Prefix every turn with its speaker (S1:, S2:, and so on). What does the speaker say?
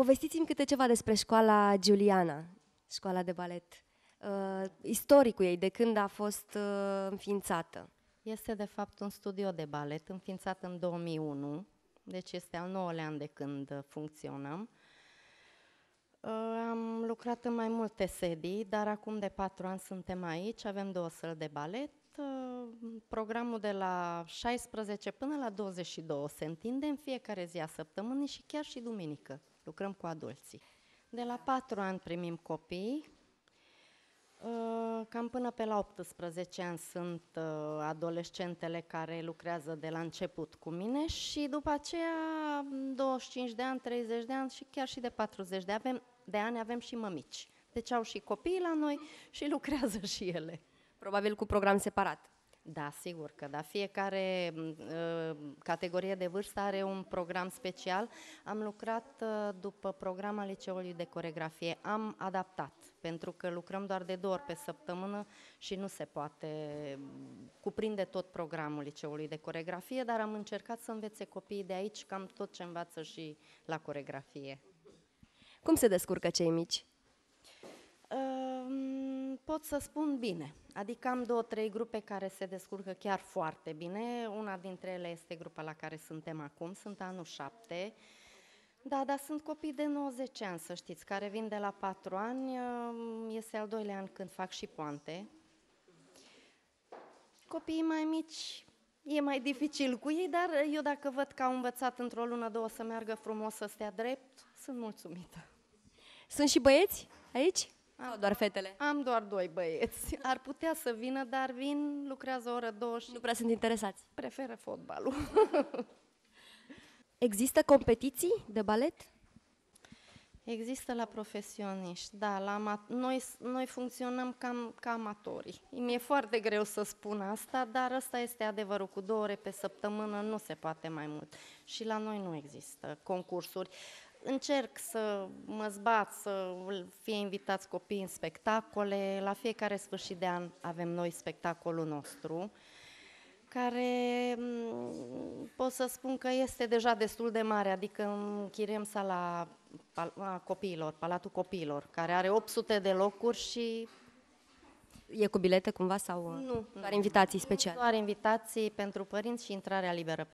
S1: Povestiți-mi câte ceva despre școala Giuliana, școala de balet. Istoricul ei, de când a fost înființată.
S2: Este de fapt un studio de balet înființat în 2001, deci este al 9-lea an de când funcționăm. Am lucrat în mai multe sedii, dar acum de 4 ani suntem aici, avem 2 săli de balet. Programul de la 16 până la 22 se întinde în fiecare zi a săptămânii și chiar și duminică. Lucrăm cu adulții. De la 4 ani primim copii, cam până pe la 18 ani sunt adolescentele care lucrează de la început cu mine și după aceea 25 de ani, 30 de ani și chiar și de 40 de ani avem și mămici. Deci au și copii la noi și lucrează și ele.
S1: Probabil cu program separat.
S2: Da, sigur că da. Fiecare categorie de vârstă are un program special. Am lucrat după programa Liceului de Coreografie. Am adaptat, pentru că lucrăm doar de 2 ori pe săptămână și nu se poate cuprinde tot programul Liceului de Coreografie, dar am încercat să învețe copiii de aici cam tot ce învață și la coreografie.
S1: Cum se descurcă cei mici?
S2: Pot să spun bine, adică am 2-3 grupe care se descurcă chiar foarte bine. Una dintre ele este grupa la care suntem acum, sunt anul 7. Da, dar sunt copii de 90 ani, să știți, care vin de la 4 ani, este al 2-lea an când fac și poante. Copiii mai mici, e mai dificil cu ei, dar eu dacă văd că au învățat într-o lună, 2 să meargă frumos, să stea drept, sunt mulțumită.
S1: Sunt și băieți aici? Sau doar fetele?
S2: Am doar 2 băieți. Ar putea să vină, dar vin, lucrează o oră, 2 și
S1: Nu prea sunt interesați.
S2: preferă fotbalul.
S1: Există competiții de balet?
S2: Există la profesioniști, da, noi funcționăm ca amatorii. Mi-e foarte greu să spun asta, dar ăsta este adevărul, cu 2 ore pe săptămână nu se poate mai mult. Și la noi nu există concursuri. Încerc să mă zbat, să fie invitați copiii în spectacole. La fiecare sfârșit de an avem noi spectacolul nostru, care pot să spun că este deja destul de mare, adică închiriem sala copiilor, Palatul Copiilor, care are 800 de locuri și...
S1: E cu bilete cumva sau
S2: Nu,
S1: doar invitații speciale?
S2: Doar invitații pentru părinți și intrarea liberă.